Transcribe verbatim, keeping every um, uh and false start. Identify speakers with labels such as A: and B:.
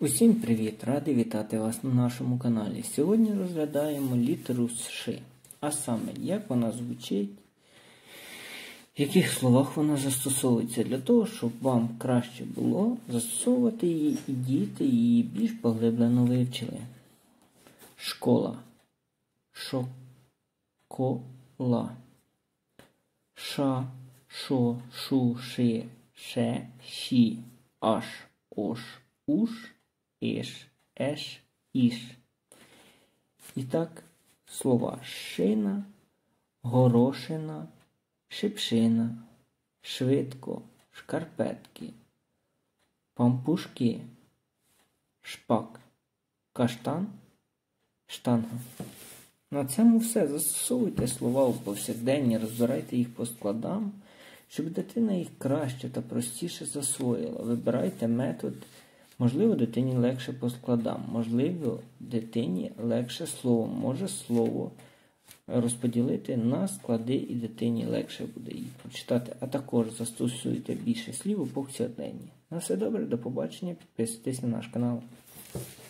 A: Усім привіт! Радий вітати вас на нашому каналі. Сьогодні розглядаємо літеру Ш. А саме, як вона звучить, в яких словах вона застосовується. Для того, щоб вам краще було застосовувати її і діти її більш поглиблено вивчили. Школа. Шокола. Ша, шо, шу, ши, ше, ші, аш, ош, уш, іш, еш, іш. І так, слова шина, горошина, шипшина, швидко, шкарпетки, пампушки, шпак, каштан, штанга. На цьому все. Застосовуйте слова у повсякденні, розбирайте їх по складам, щоб дитина їх краще та простіше засвоїла. Вибирайте метод. Можливо, дитині легше по складам, можливо, дитині легше словом. Може слово розподілити на склади і дитині легше буде їх прочитати. А також застосуйте більше слів у повсякденні. На все добре, до побачення, підписуйтесь на наш канал.